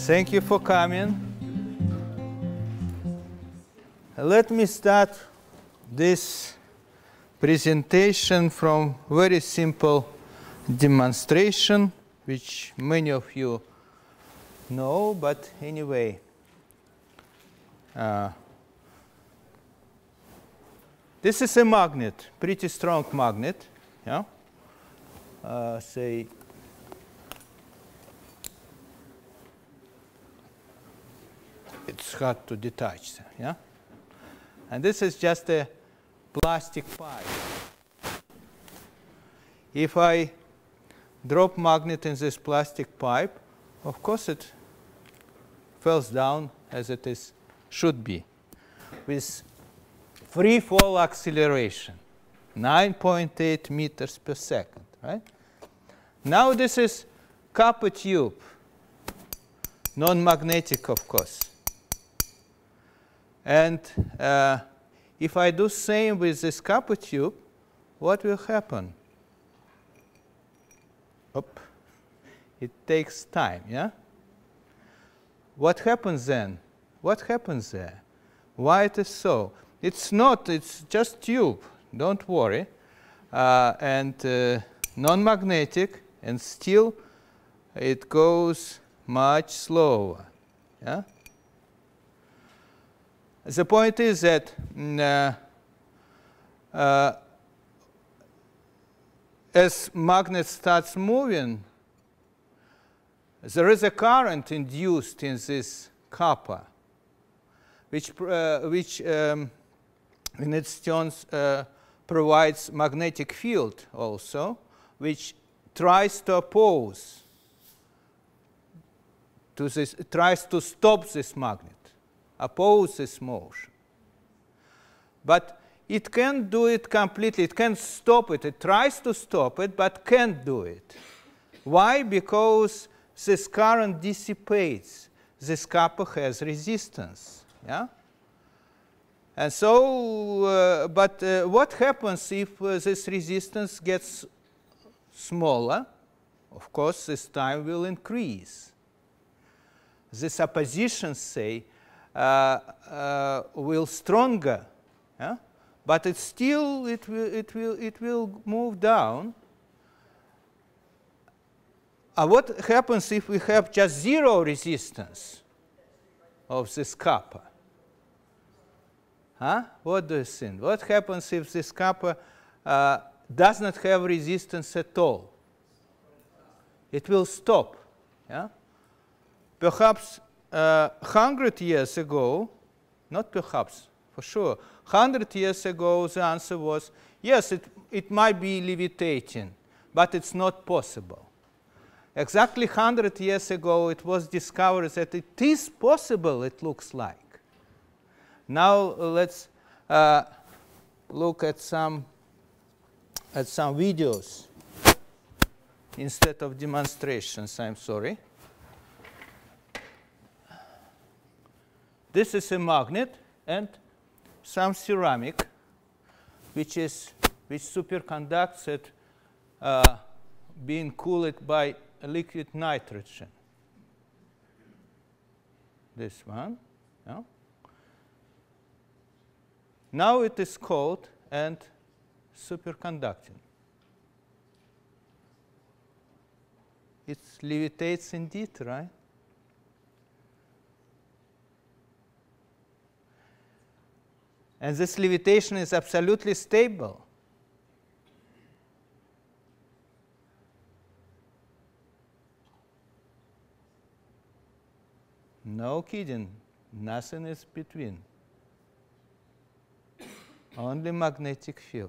Thank you for coming. Let me start this presentation from very simple demonstration, which many of you know, but anyway. This is a magnet, pretty strong magnet. Yeah? Say, it's hard to detach. Yeah? And this is just a plastic pipe. If I drop magnet in this plastic pipe, of course it falls down as it should be, with free fall acceleration, 9.8 meters per second. Right? Now this is copper tube, non-magnetic, of course. And if I do same with this copper tube, what will happen? Oop. It takes time, yeah? What happens then? What happens there? Why it is so? It's not, it's just tube, don't worry. And non-magnetic, and still it goes much slower, yeah? The point is that as magnet starts moving, there is a current induced in this copper, which in its turn provides magnetic field also, which tries to oppose to this, tries to stop this magnet, oppose this motion. But it can't do it completely. It can't stop it. It tries to stop it, but can't do it. Why? Because this current dissipates. This copper has resistance. Yeah? And so, what happens if this resistance gets smaller? Of course, this time will increase. This opposition, say, will stronger, yeah? But it still it will move down. What happens if we have just zero resistance of this copper? Huh? What do you think? What happens if this copper does not have resistance at all? It will stop. Yeah? Perhaps 100 years ago, not perhaps, for sure, 100 years ago the answer was, yes, it might be levitating, but it's not possible. Exactly 100 years ago it was discovered that it is possible, it looks like. Now let's look at some videos instead of demonstrations. I'm sorry. This is a magnet and some ceramic, which superconducts at being cooled by liquid nitrogen. This one. Yeah. Now it is cold and superconducting. It levitates indeed, right? And this levitation is absolutely stable. No kidding, nothing is between. Only magnetic field.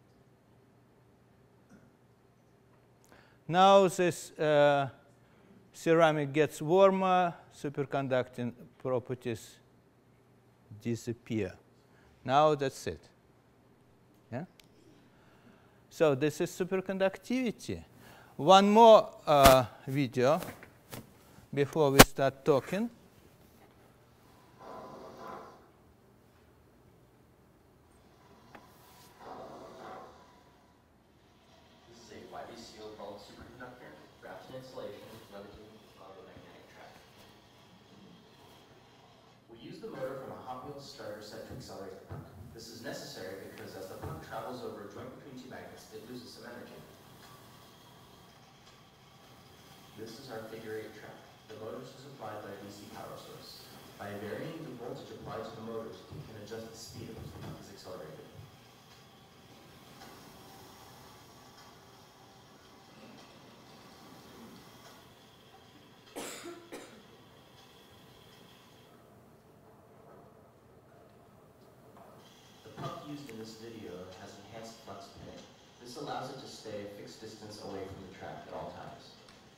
Now this ceramic gets warmer, superconducting properties disappear. Now that's it. Yeah? So this is superconductivity. One more video before we start talking. This is a widely sealed bulk superconductor wrapped in insulation leveraging the magnetic track. We use the motor from a Hot Wheels starter set to accelerate the puck. This is necessary because as the puck travels over a joint between two magnets, it loses some energy. This is our figure-8 track. The motors are supplied by a DC power source. By varying the voltage applied to the motors, we can adjust the speed at which the puck is accelerated. The puck used in this video has enhanced flux pinning. This allows it to stay a fixed distance away from the track at all times.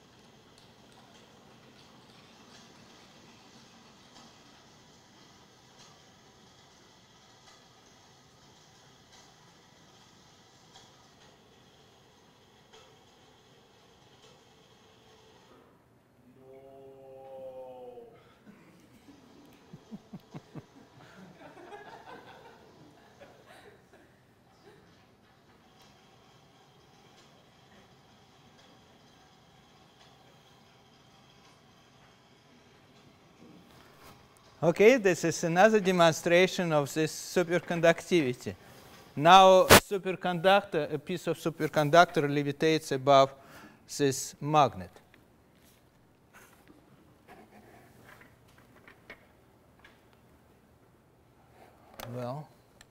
Okay, this is another demonstration of this superconductivity. Now, a piece of superconductor levitates above this magnet. Well,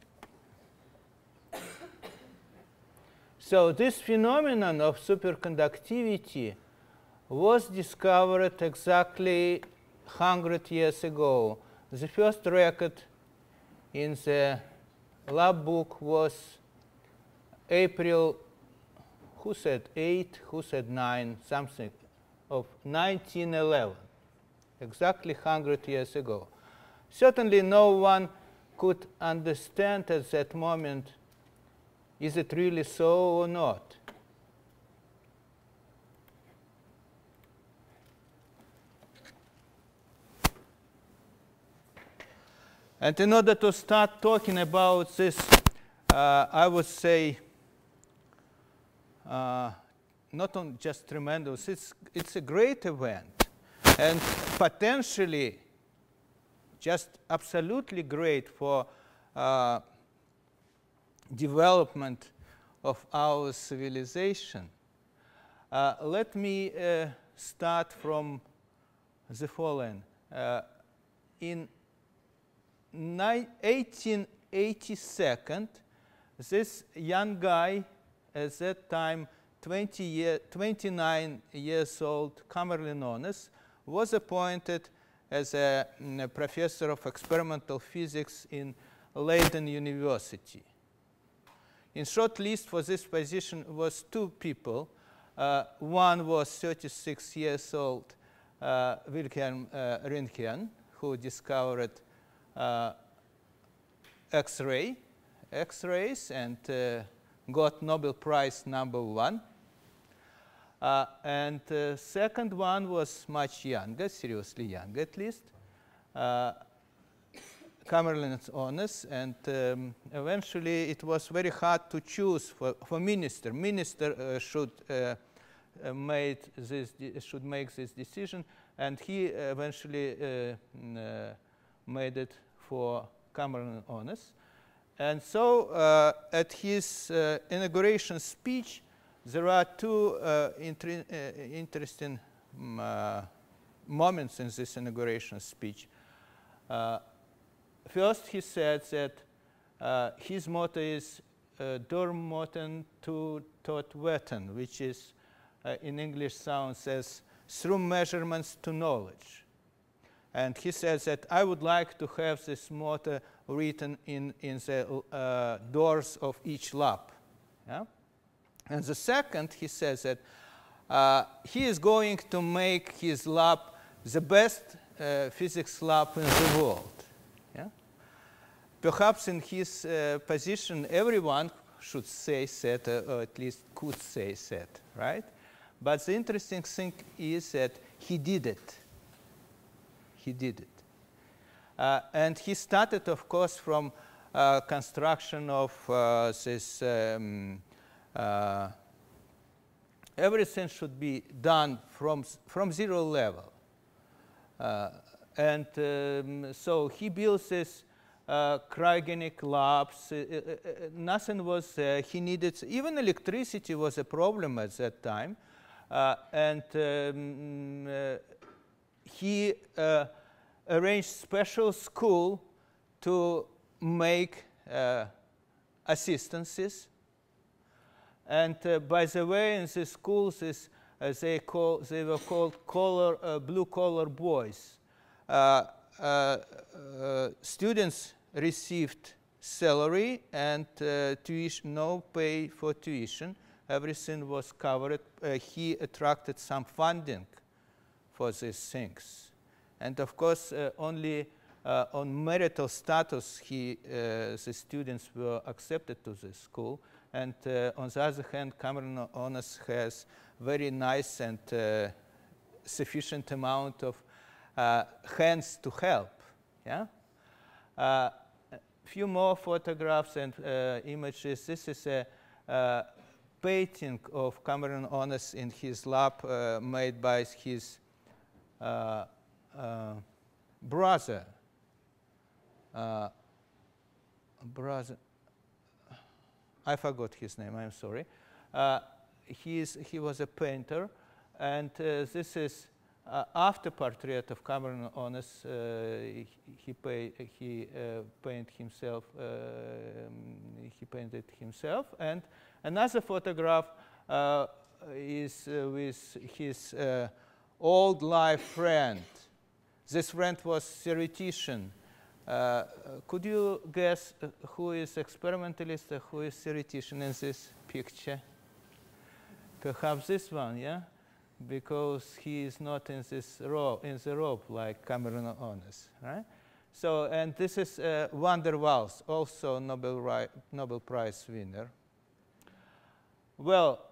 so this phenomenon of superconductivity was discovered exactly 100 years ago. The first record in the lab book was April, who said 8, who said 9, something, of 1911, exactly 100 years ago. Certainly no one could understand at that moment, is it really so or not? And in order to start talking about this, I would say, not only just tremendous, it's a great event, and potentially just absolutely great for development of our civilization. Let me start from the following. In 1882, this young guy, at that time 29 years old, Kamerlynn Onnes, was appointed as a professor of experimental physics in Leiden University. In short list for this position was two people. One was 36 years old Wilhelm Röntgen, who discovered X-rays and got Nobel Prize #1. And second one was much younger, seriously young at least, Kamerlynn Onnes, and eventually it was very hard to choose for minister. Minister should make this decision, and he eventually made it for Kamerlynn Onnes. And so at his inauguration speech, there are two interesting moments in this inauguration speech. First, he said that his motto is "Durmoten tot weten," which is, in English, sounds as "through measurements to knowledge." And he says that I would like to have this motto written in the doors of each lab. Yeah? And the second, he says that he is going to make his lab the best physics lab in the world. Yeah? Perhaps in his position, everyone should say that, or at least could say that, right? But the interesting thing is that he did it. He did it. And he started, of course, from construction of this. Everything should be done from zero level. So he built this cryogenic labs. Nothing was there. He needed, even electricity was a problem at that time. He arranged special school to make assistances. And by the way, in the schools, they were called blue-collar boys. Students received salary and tuition, no pay for tuition. Everything was covered. He attracted some funding for these things. And of course, only on marital status, the students were accepted to this school. And on the other hand, Cameron Onnes has very nice and sufficient amount of hands to help. Yeah. A few more photographs and images. This is a painting of Cameron Onnes in his lab, made by his brother. I forgot his name, I'm sorry. He was a painter, and this is after portrait of Cameron Onnes. He painted himself. He painted himself, and another photograph is with his old life friend. This friend was theoretician. Could you guess who is experimentalist, who is theoretician in this picture? Perhaps this one, yeah? Because he is not in this in the rope like Cameron Onnes, right? So, and this is van der Waals, also Nobel Prize winner. Well,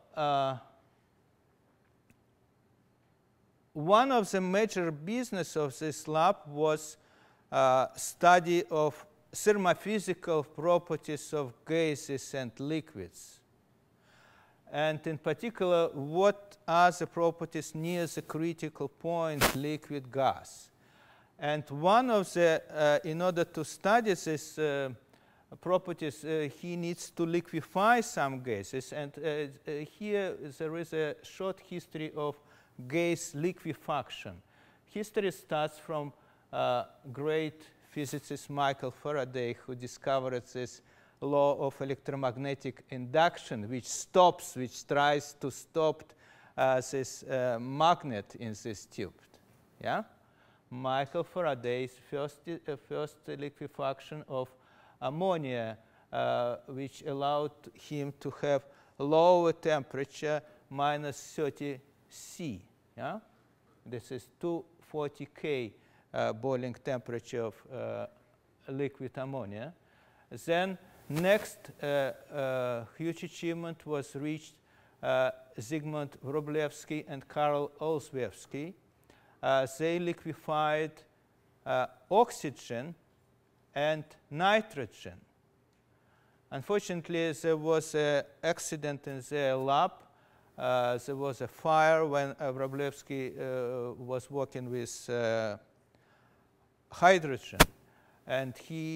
one of the major business of this lab was study of thermophysical properties of gases and liquids. And in particular, what are the properties near the critical point, liquid gas? And one of the, in order to study these properties, he needs to liquefy some gases. And here there is a short history of gas liquefaction. History starts from great physicist Michael Faraday, who discovered this law of electromagnetic induction, which tries to stop this magnet in this tube. Yeah, Michael Faraday's first liquefaction of ammonia, which allowed him to have lower temperature, -30 C. Yeah, this is 240 K. Boiling temperature of liquid ammonia. Then next huge achievement was reached Zygmunt Wróblewski and Karl Olszewski. They liquefied oxygen and nitrogen. Unfortunately, there was an accident in their lab. There was a fire when Wróblewski was working with hydrogen, and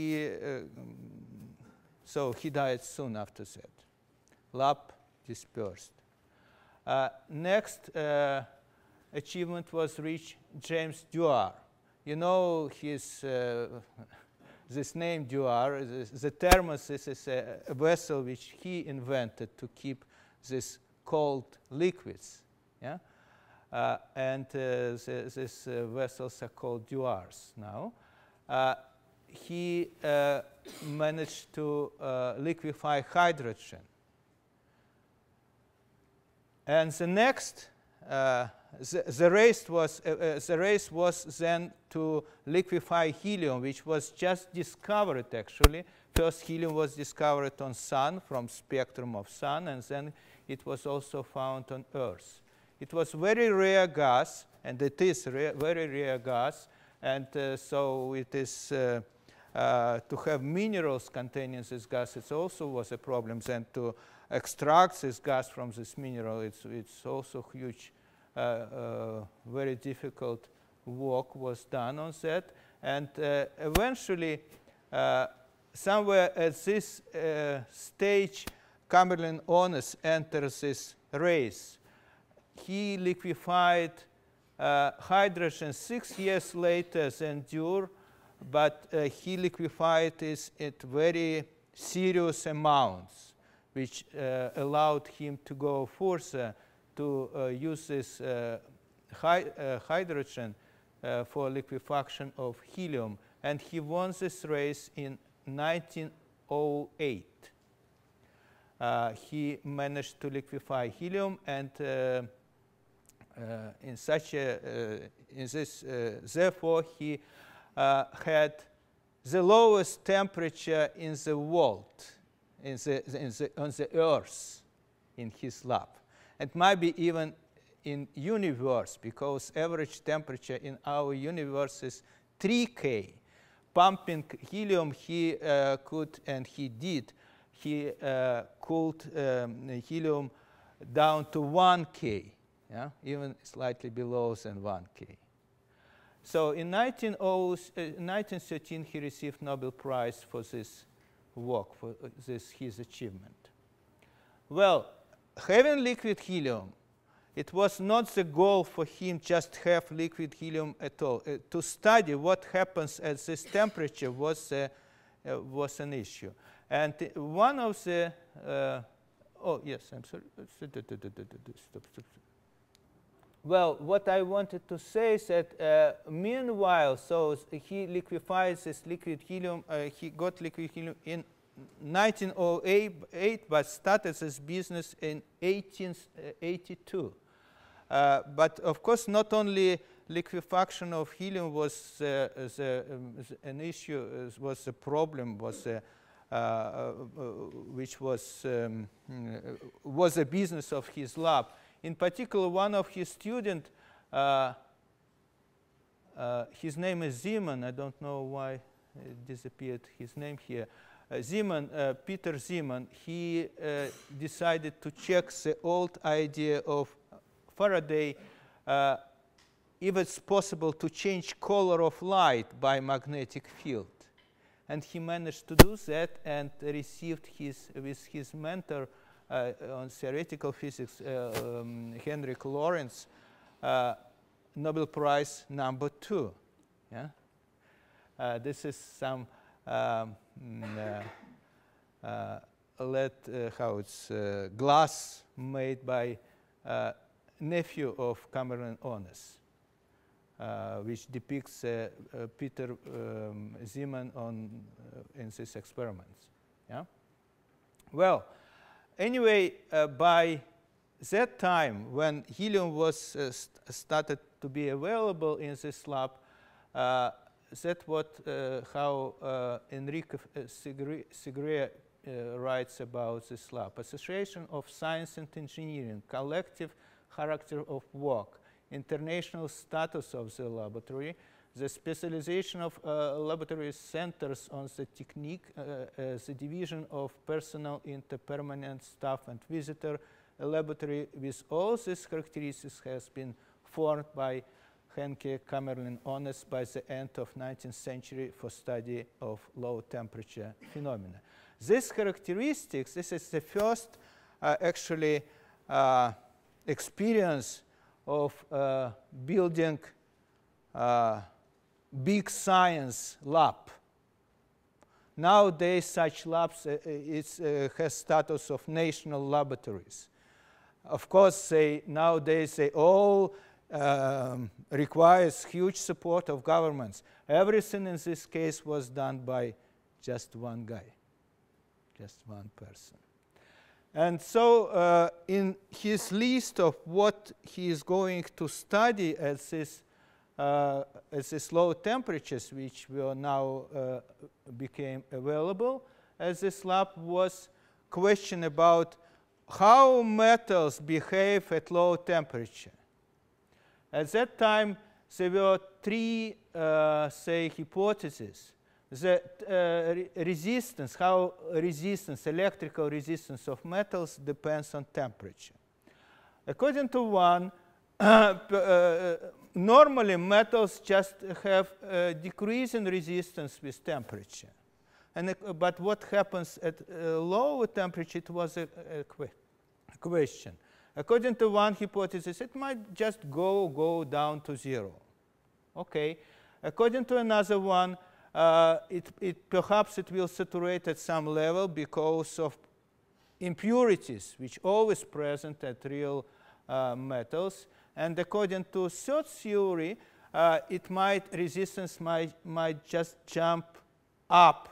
so he died soon after that. Lab dispersed. Next achievement was reached James Dewar. You know his this name Dewar. The thermos is a vessel which he invented to keep these cold liquids. Yeah. And these vessels are called Dewars now. He managed to liquefy hydrogen. And the next the race was then to liquefy helium, which was just discovered actually. First helium was discovered on Sun from spectrum of Sun, and then it was also found on Earth. It was very rare gas, and it is very rare gas, and so it is to have minerals containing this gas. It also was a problem. Then to extract this gas from this mineral, it's also huge. Very difficult work was done on that, and eventually, somewhere at this stage, Kamerlingh Onnes enters this race. He liquefied hydrogen 6 years later than Dürr, but he liquefied it at very serious amounts, which allowed him to go further to use this hydrogen for liquefaction of helium. And he won this race in 1908. He managed to liquefy helium, and therefore he had the lowest temperature in the world, on the Earth, in his lab. And maybe even in universe, because average temperature in our universe is 3K. Pumping helium, he could, and he did, he cooled helium down to 1K, yeah? Even slightly below than 1K. So in 1913, he received Nobel Prize for this work, for his achievement. Well, having liquid helium, it was not the goal for him just to have liquid helium at all. To study what happens at this temperature was an issue. And one of the, oh yes, I'm sorry. Stop. Well, what I wanted to say is that meanwhile, so he liquefies this liquid helium, he got liquid helium in 1908, but started this business in 1882. But of course, not only liquefaction of helium was an issue, was a problem, which was a business of his lab. In particular, one of his students, his name is Zeeman. I don't know why it disappeared his name here. Zeeman, Peter Zeeman, he decided to check the old idea of Faraday, if it's possible to change color of light by magnetic field. And he managed to do that and received with his mentor on theoretical physics, Henrik Lorentz, Nobel Prize #2. Yeah? This is some glass made by nephew of Kamerlingh Onnes, which depicts Peter Zeeman in these experiments. Yeah? Well, anyway, by that time, when helium was started to be available in this lab, that's how Enrique Segre writes about this lab. Association of Science and Engineering, collective character of work, international status of the laboratory, the specialization of laboratory centers on the technique, the division of personnel into permanent staff and visitor. A laboratory with all these characteristics has been formed by Henke Kamerlingh Onnes by the end of 19th century for study of low temperature phenomena. These characteristics, this is the first actually experience of building big science lab. Nowadays, such labs has status of national laboratories. Of course, nowadays they all requires huge support of governments. Everything in this case was done by just one guy, just one person. And so in his list of what he is going to study at these low temperatures, which will now became available as this lab, was question about how metals behave at low temperature. At that time, there were three, say, hypotheses. The resistance, how resistance, electrical resistance of metals depends on temperature. According to one, normally metals just have decreasing resistance with temperature. And, but what happens at lower temperature, it was a question. According to one hypothesis, it might just go down to 0. Okay. According to another one, perhaps it will saturate at some level because of impurities, which always present at real metals. And according to third theory, resistance might just jump up.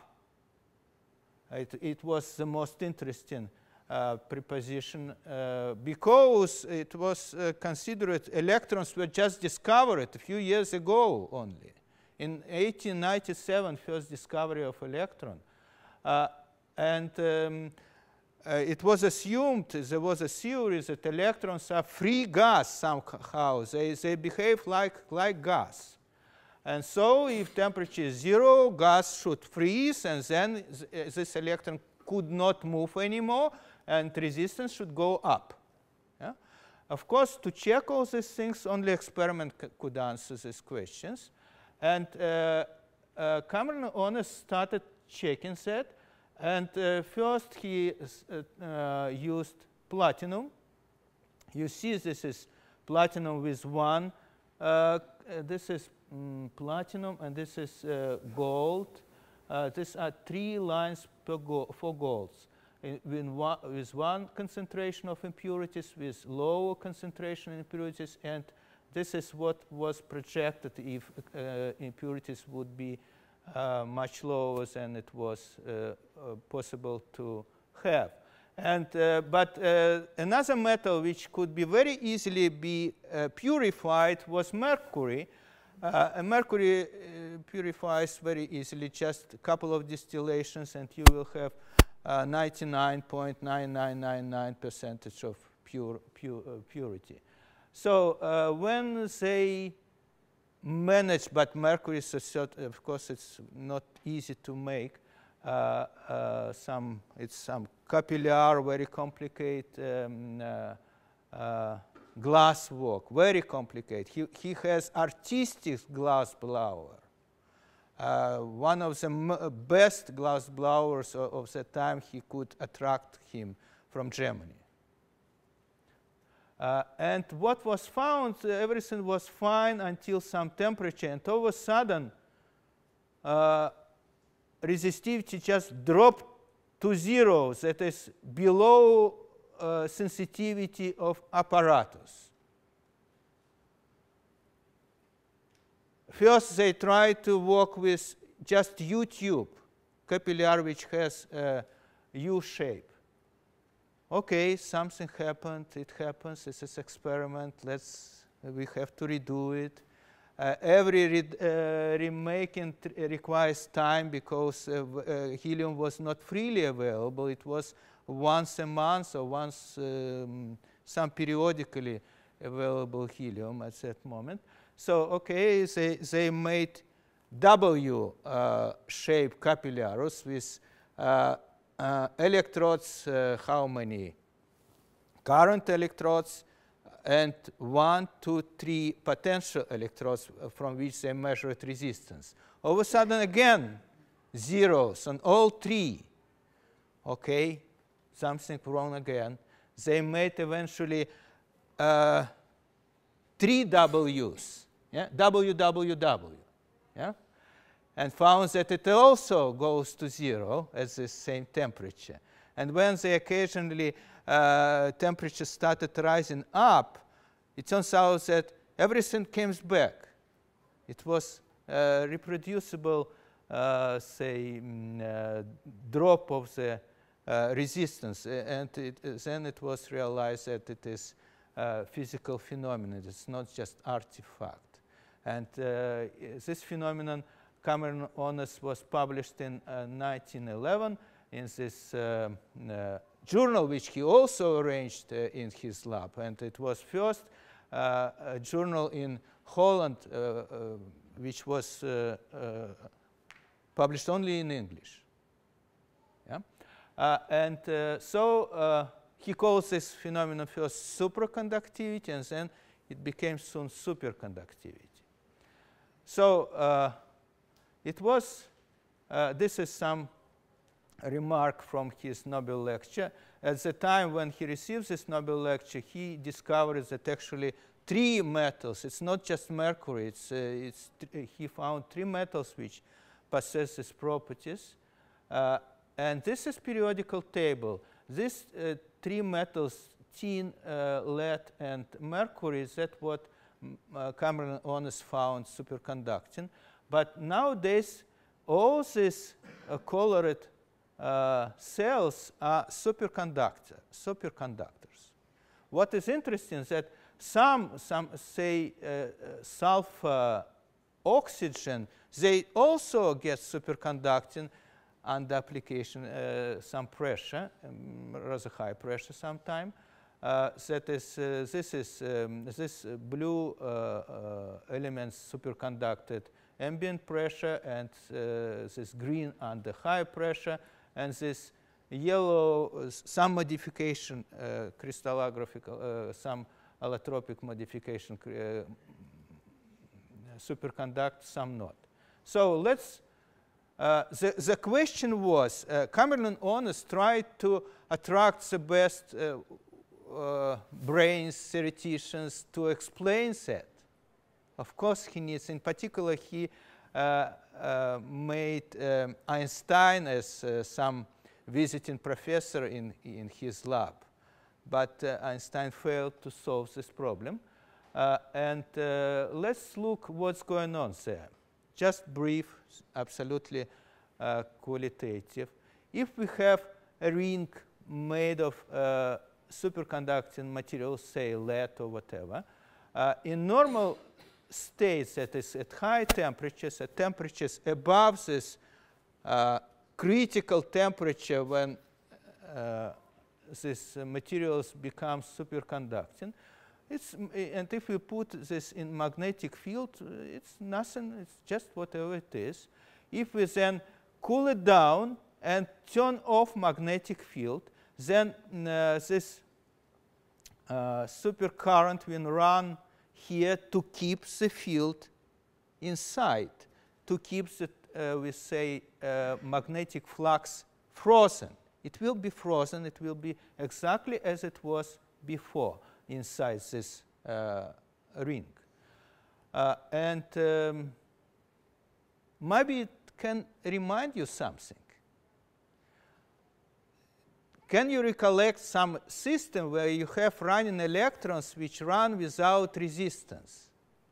It was the most interesting proposition because it was considered electrons were just discovered a few years ago only. In 1897, first discovery of electron. It was assumed, there was a theory that electrons are free gas somehow. They behave like gas. And so if temperature is 0, gas should freeze, and then this electron could not move anymore, and resistance should go up. Yeah? Of course, to check all these things, only experiment could answer these questions. And Cameron Honest started checking that. And first he used platinum. You see this is platinum with 1. This is platinum, and this is gold. These are 3 lines for golds. With one concentration of impurities, with lower concentration of impurities, and this is what was projected if impurities would be much lower than it was possible to have. And, but another metal which could be very easily be purified was mercury. And mercury purifies very easily, just a couple of distillations, and you will have 99.9999% of purity. So when they manage, but mercury is of course it's not easy to make. It's some capillary, very complicated glass work, very complicated. He has artistic glass blower. One of the best glass blowers of the time, he could attract him from Germany. And what was found, everything was fine until some temperature, and all of a sudden, resistivity just dropped to 0, that is below sensitivity of apparatus. First, they tried to work with just U-tube, capillary which has a U shape. Okay, something happened, it happens, it's an experiment, we have to redo it. Every remaking requires time because helium was not freely available. It was once a month or once some periodically available helium at that moment. So, okay, they made W-shaped capillaries with electrodes, how many? Current electrodes, and 1, 2, 3 potential electrodes from which they measured resistance. All of a sudden, again, zeros on all 3. Okay, something wrong again. They made eventually 3 W's, yeah? WWW, yeah? And found that it also goes to 0 at the same temperature. And when they occasionally temperature started rising up, it turns out that everything comes back. It was reproducible, say, drop of the resistance, and then it was realized that it is physical phenomenon. It's not just artifact. And this phenomenon, Cameron Onnes, was published in 1911 in this journal, which he also arranged in his lab. And it was first a journal in Holland, which was published only in English. Yeah? So he calls this phenomenon first supraconductivity, and then it became soon superconductivity. So it was, this is some remark from his Nobel lecture. At the time when he received this Nobel lecture, he discovered that actually 3 metals, it's not just mercury, he found 3 metals which possess these properties. And this is periodical table. These 3 metals, tin, lead, and mercury, that's what Cameron Onnes found superconducting. But nowadays, all these colored cells are superconductors. What is interesting is that some say sulfur oxygen, they also get superconducting under application some pressure, rather high pressure sometime. That is, this blue elements superconducted ambient pressure, and this green under high pressure, and this yellow, some modification, crystallographic, some allotropic modification superconduct, some not. So let's, the question was, Cameron Onnes tried to attract the best brains, theoreticians to explain that. Of course, he needs, in particular, he made Einstein as some visiting professor in his lab. But Einstein failed to solve this problem. And let's look what's going on there. Just brief, absolutely qualitative. If we have a ring made of superconducting materials, say lead or whatever, in normal states, that is at high temperatures, at temperatures above this critical temperature when these materials become superconducting, and if we put this in magnetic field, it's nothing, it's just whatever it is. If we then cool it down and turn off magnetic field, then this supercurrent will run here to keep the field inside, to keep the, we say, magnetic flux frozen. It will be frozen, it will be exactly as it was before inside this ring. And maybe it can remind you something. Can you recollect some system where you have running electrons which run without resistance?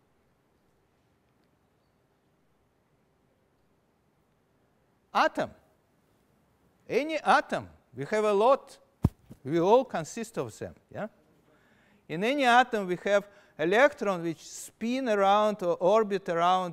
Atom. Any atom. We have a lot. We all consist of them. Yeah? In any atom, we have electrons which spin around or orbit around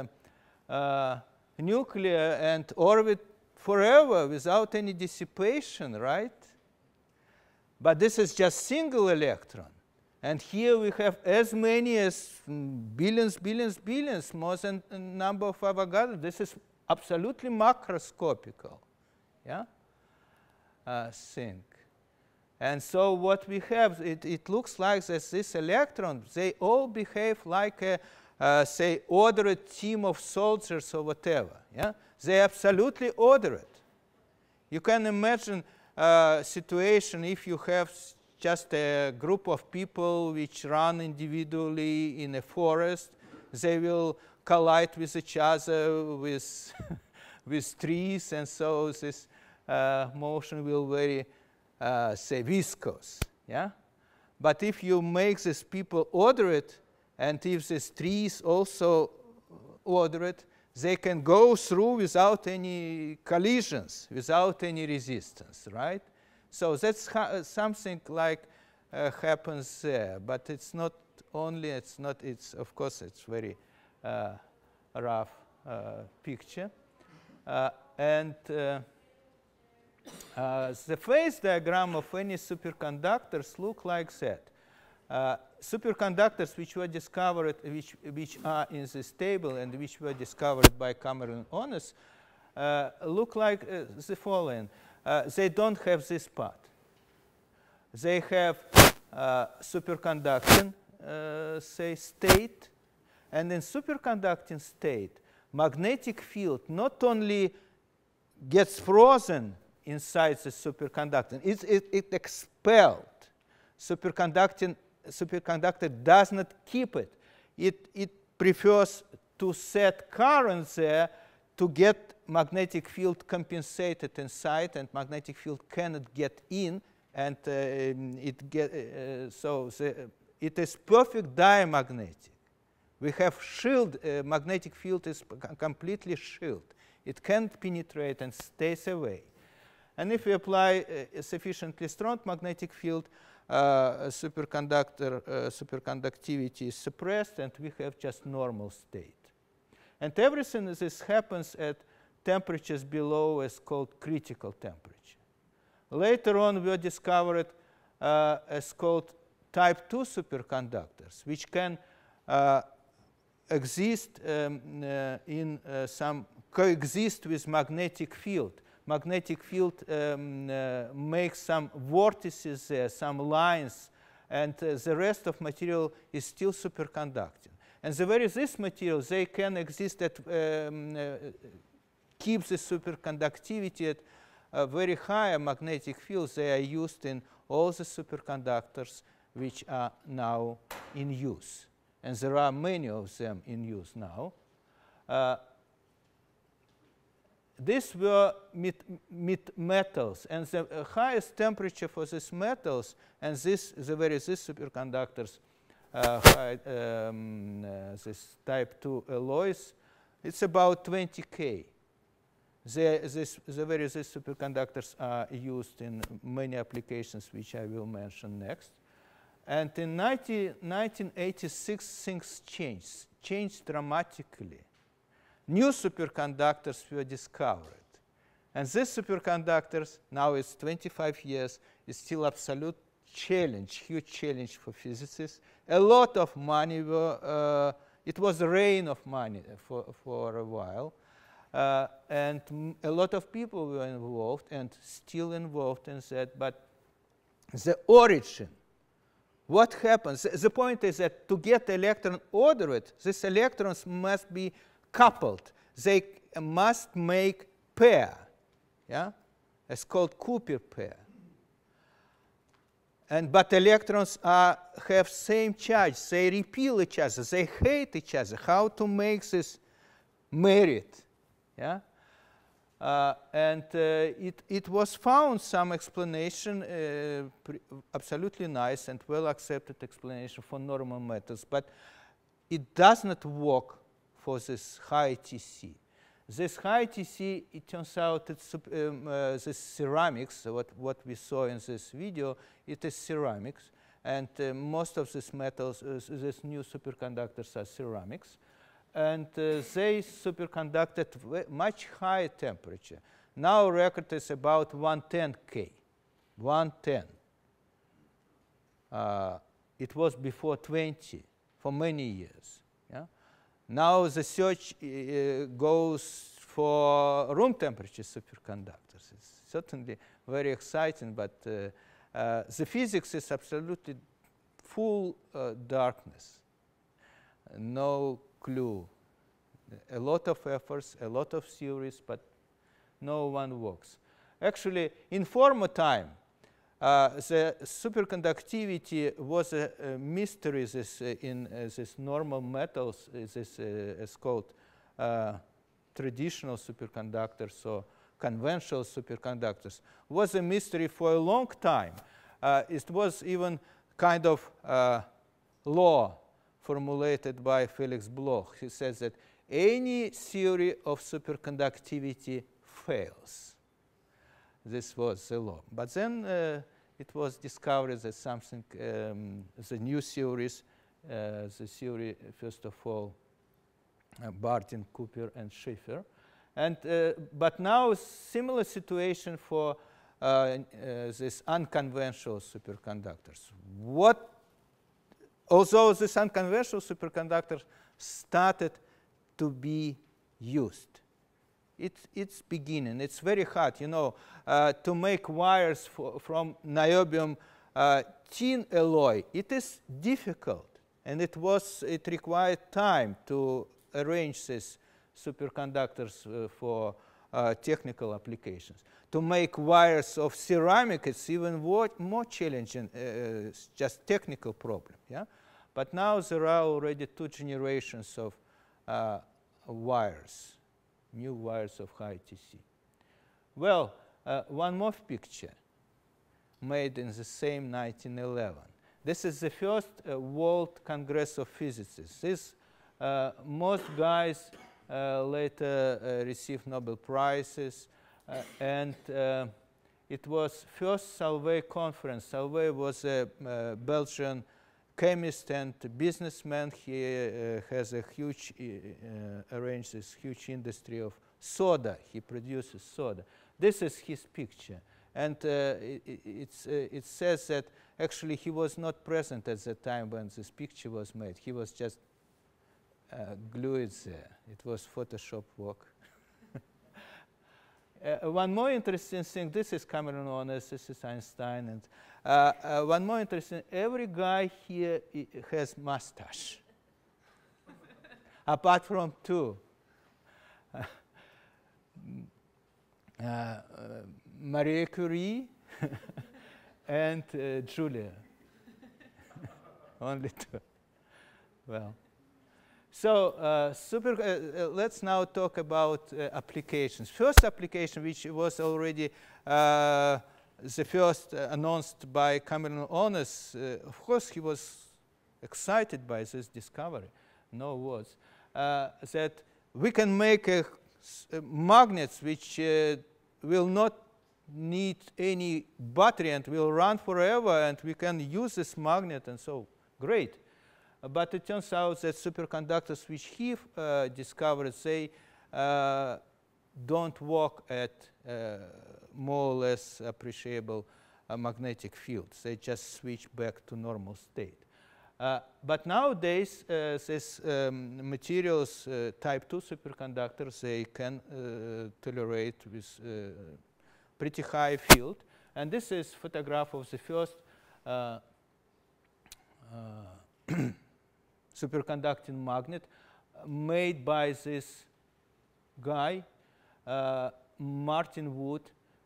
nuclear and orbit forever without any dissipation, right? But this is just single electron. And here we have as many as billions, more than the number of Avogadro. This is absolutely macroscopical, yeah, thing. And so what we have, it looks like that these electrons, they all behave like a, say, ordered team of soldiers or whatever, yeah? They're absolutely ordered. You can imagine a situation if you have just a group of people which run individually in a forest. They will collide with each other with, with trees, and so this motion will very, say, viscous. Yeah? But if you make these people ordered, and if these trees also ordered, they can go through without any collisions, without any resistance, right? So that's something like happens there, but it's not only, it's of course, it's very rough picture. The phase diagram of any superconductors look like that. Superconductors which were discovered, which are in this table and which were discovered by Cameron Onnes, look like the following. They don't have this part. They have superconducting, say, state, and in superconducting state, magnetic field not only gets frozen inside the superconductor, it expelled. Superconductor does not keep it. It prefers to set current there to get magnetic field compensated inside, and magnetic field cannot get in, and it is perfect diamagnetic. We have shield, magnetic field is completely shielded. It can't penetrate and stays away. And if we apply a sufficiently strong magnetic field, superconductivity is suppressed, and we have just normal state. And everything this happens at temperatures below is called critical temperature. Later on, we discovered as called type 2 superconductors, which can exist coexist with magnetic field. Magnetic field makes some vortices there, some lines, and the rest of material is still superconducting. And this material, they can exist at, keep the superconductivity at a very high magnetic field. They are used in all the superconductors which are now in use. And there are many of them in use now. These were metals, and the highest temperature for these metals, and these superconductors, this type 2 alloys, it's about 20 K. These superconductors are used in many applications, which I will mention next. And in 1986, things changed dramatically. New superconductors were discovered. And these superconductors, now it's 25 years, is still absolute challenge, huge challenge for physicists. A lot of money it was a rain of money for a while. And a lot of people were involved and still involved in that. But the origin, what happens? The point is that to get electron ordered, these electrons must be coupled. They must make pair. Yeah? It's called Cooper pair. But electrons have same charge. They repel each other. They hate each other. How to make this merit? Yeah? It was found some explanation, absolutely nice and well accepted explanation for normal metals, but it does not work for this high TC. This high TC, it turns out it's this ceramics, what we saw in this video, it is ceramics, and most of these metals, these new superconductors are ceramics. And they superconducted much higher temperature. Now record is about 110 K, 110. It was before 20 for many years. Yeah? Now the search goes for room temperature superconductors. It's certainly very exciting, but the physics is absolutely full darkness. No clue. A lot of efforts, a lot of theories, but no one works. Actually, in former time, the superconductivity was a mystery in this normal metals. This is called traditional superconductors or conventional superconductors. Was a mystery for a long time. It was even kind of law formulated by Felix Bloch. He says that any theory of superconductivity fails. This was the law. But then it was discovered that something, the new theories, the theory, first of all, Bardeen, Cooper, and Schiffer. And, but now similar situation for these unconventional superconductors. Although these unconventional superconductors started to be used, it's beginning. It's very hard, you know, to make wires from niobium tin alloy. It is difficult, and it required time to arrange these superconductors for technical applications. To make wires of ceramic, it's even more challenging, just technical problem. Yeah? But now there are already 2 generations of wires, new wires of high TC. Well, one more picture made in the same 1911. This is the first World Congress of Physicists. Most guys later received Nobel Prizes, and it was first Solvay conference. Solvay was a Belgian chemist and businessman. He has a huge, arranged this huge industry of soda. He produces soda. This is his picture. And it says that actually he was not present at the time when this picture was made. He was just glued there. It was Photoshop work. One more interesting thing, this is Cameron Onnes, this is Einstein, and one more interesting, every guy here has mustache, apart from 2. Marie Curie and Julia. Only 2. Well. So let's now talk about applications. First application, which was already the first announced by Cameron Onnes, of course he was excited by this discovery, no words, that we can make magnets which will not need any battery and will run forever, and we can use this magnet, and so great. But it turns out that superconductors which he discovered, they don't work at more or less appreciable magnetic fields. They just switch back to normal state. But nowadays, these materials, type 2 superconductors, they can tolerate with pretty high field. And this is a photograph of the first superconducting magnet made by this guy, Martin Wood.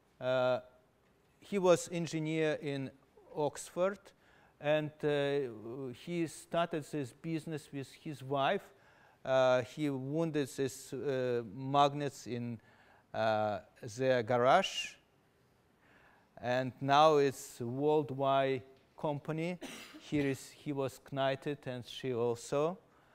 He was engineer in Oxford, and he started this business with his wife. He wounded these magnets in their garage, and now it's a worldwide company. He was knighted, and she also.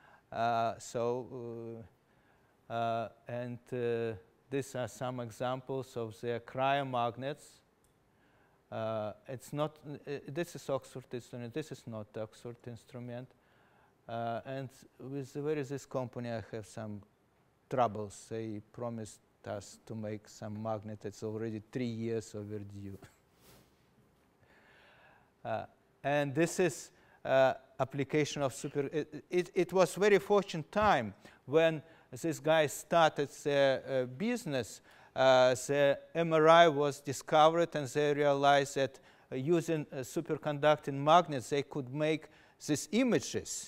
These are some examples of their cryomagnets. It's not. This is Oxford instrument. This is not Oxford instrument. And with this company, I have some troubles. They promised us to make some magnet. It's already 3 years overdue. And this is application of it was very fortunate time when this guy started their business. The MRI was discovered, and they realized that using superconducting magnets, they could make these images.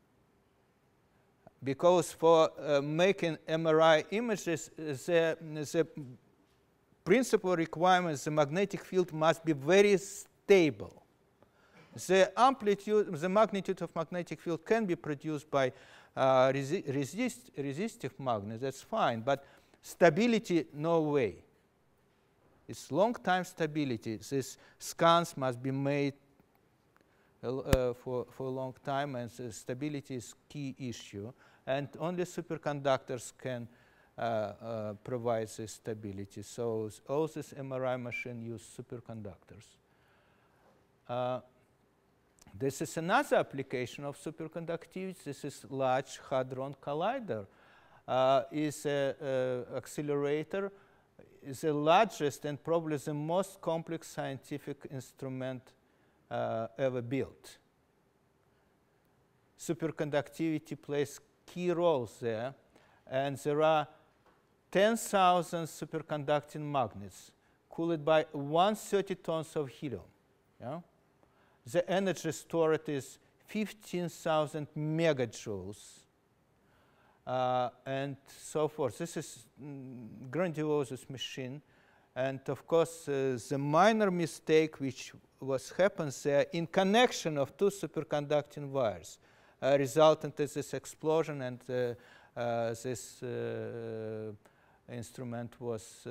Because for making MRI images, the principal requirement, the magnetic field must be very stable. The amplitude, the magnitude of magnetic field can be produced by resistive magnets, that's fine, but stability, no way. It's long time stability. These scans must be made for a long time, and stability is key issue. and only superconductors can provide this stability. So all these MRI machines use superconductors. This is another application of superconductivity. This is Large Hadron Collider. Is an accelerator, is the largest and probably the most complex scientific instrument ever built. Superconductivity plays key roles there, and there are 10,000 superconducting magnets cooled by 130 tons of helium. Yeah? The energy stored is 15,000 megajoules. And so forth. This is grandiose machine. And of course, the minor mistake which happens there in connection of two superconducting wires resulted in this explosion, and this instrument was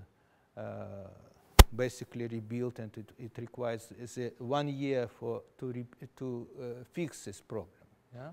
basically rebuilt, and it requires 1 year to fix this problem. Yeah?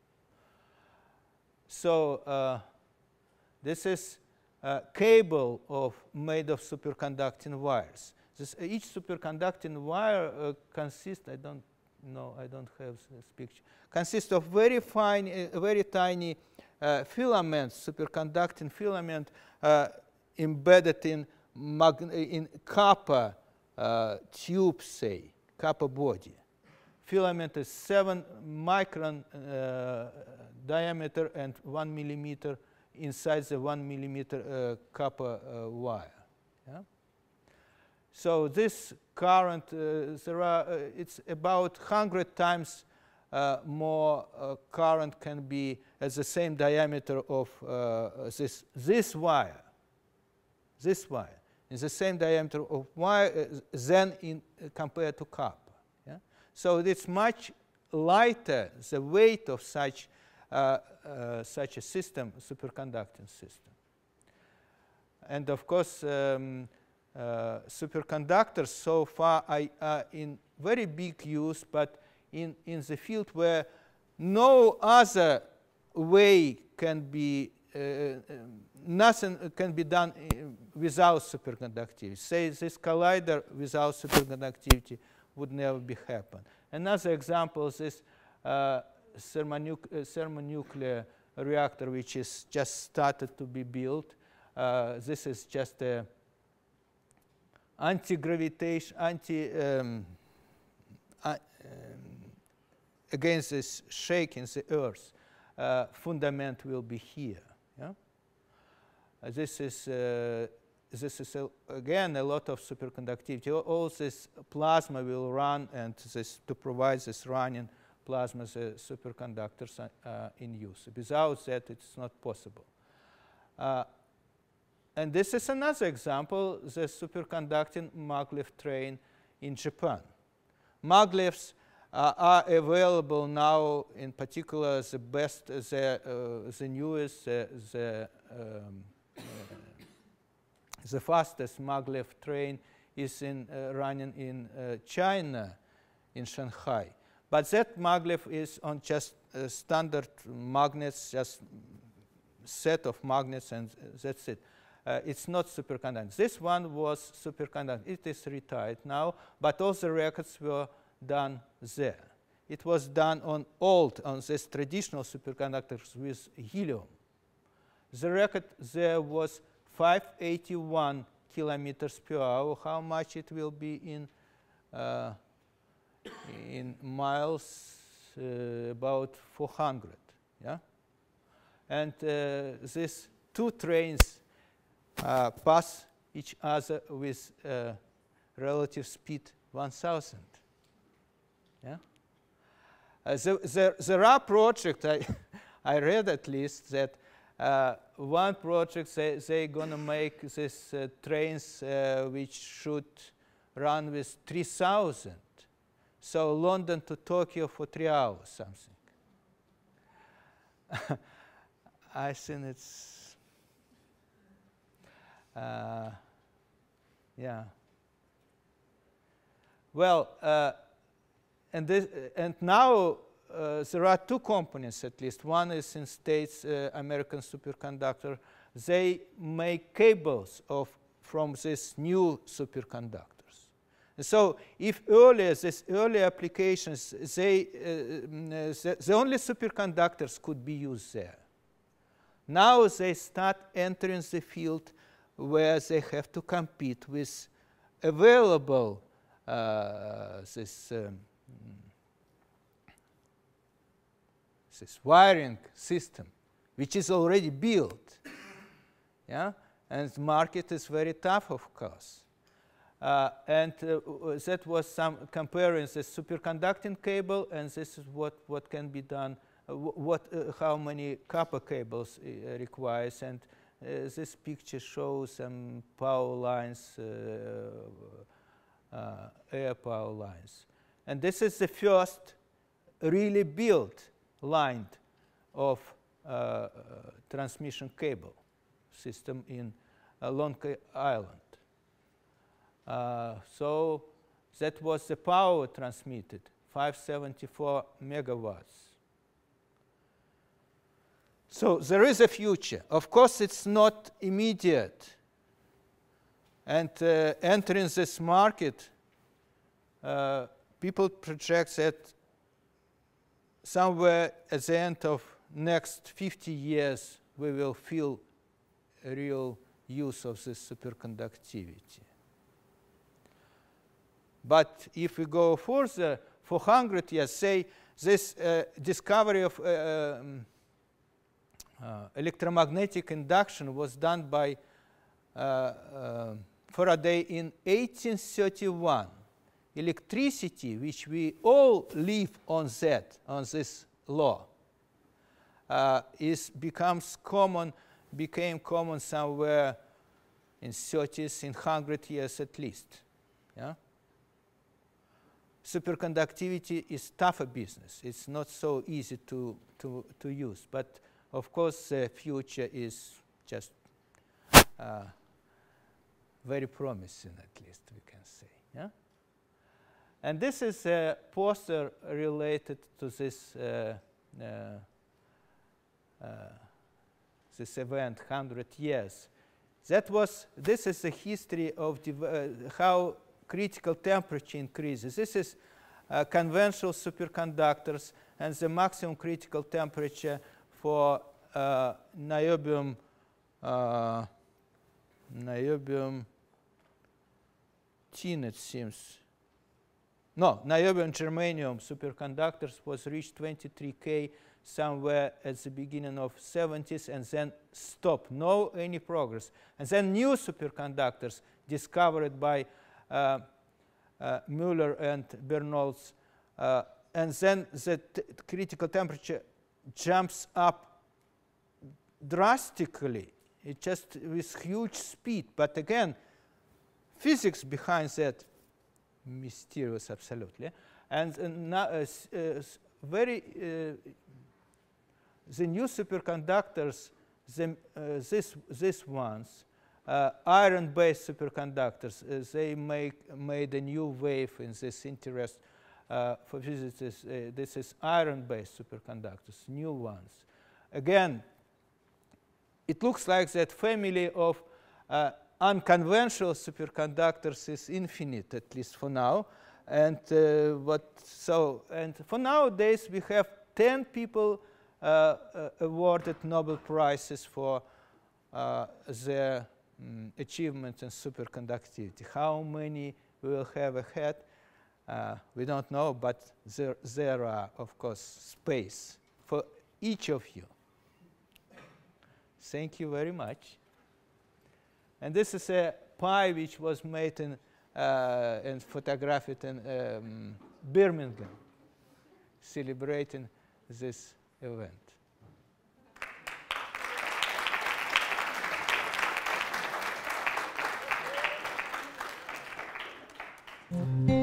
So this is a cable made of superconducting wires. Each superconducting wire consists, I don't have this picture, consists of very fine, very tiny filaments, superconducting filament embedded in copper tube, say, copper body. Filament is 7 micron diameter and 1 millimeter inside the 1 millimeter copper wire. Yeah? So this current, it's about 100 times more current can be at the same diameter of this wire. This wire is the same diameter of wire than compared to copper. Yeah? So it's much lighter, the weight of such a system, superconducting system. And of course, superconductors so far are in very big use, but in the field where no other way can be, nothing can be done without superconductivity. Say this collider without superconductivity would never be happen. Another example is this thermonuclear reactor, which is just started to be built. This is just a anti-gravitation, against this shaking the Earth. Fundament will be here. Yeah? This is again a lot of superconductivity. All this plasma will run, and to provide this running plasma, the superconductors are in use. Without that, it's not possible. And this is another example, the superconducting maglev train in Japan. Maglevs are available now, in particular, the best, the newest, the fastest maglev train is running in China, in Shanghai. But that maglev is on just standard magnets, just set of magnets, and that's it. It's not superconducting. This one was superconducting. It is retired now, but all the records were done there. It was done on this traditional superconductors with helium. The record there was 581 kilometers per hour. How much it will be in miles? About 400. Yeah, and these two trains pass each other with relative speed 1,000. Yeah? There are projects, I read at least, that one project, they're going to make these trains which should run with 3,000. So London to Tokyo for 3 hours, something. I think it's, yeah. Well, and now there are two components at least. One is in States, American Superconductor. They make cables from these new superconductors. And so if earlier, these early applications, the only superconductors could be used there. Now they start entering the field where they have to compete with available this wiring system, which is already built. Yeah? And the market is very tough, of course. That was some comparing the superconducting cable, and this is what can be done, how many copper cables requires. And this picture shows some power lines, air power lines. And this is the first really built line of transmission cable system in Long Island. So that was the power transmitted, 574 megawatts. So there is a future. Of course, it's not immediate. And entering this market, people project that somewhere at the end of next 50 years, we will feel a real use of this superconductivity. But if we go further, 400 years, say this discovery of electromagnetic induction was done by Faraday in 1831. Electricity, which we all live on this law, became common somewhere in 30s, in 100 years at least. Yeah? Superconductivity is tougher business. It's not so easy to use. But of course, the future is just very promising, at least we can say. Yeah? And this is a poster related to this this event, 100 years. This is the history of how critical temperature increases. This is conventional superconductors, and the maximum critical temperature for niobium tin, it seems. No, niobium germanium superconductors was reached 23 K somewhere at the beginning of 70s, and then stopped. No any progress. And then new superconductors discovered by Müller and Bernoulli, and then the critical temperature jumps up drastically. It just with huge speed. But again, physics behind that mysterious, absolutely. And the new superconductors, these ones, iron-based superconductors, they made a new wave in this interest for physicists. This is iron-based superconductors, new ones. Again, it looks like that family of unconventional superconductors is infinite, at least for now. And for nowadays, we have 10 people awarded Nobel Prizes for their achievements in superconductivity. How many we will have ahead, we don't know, but there are, of course, space for each of you. Thank you very much. And this is a pie which was made and photographed in Birmingham, celebrating this event.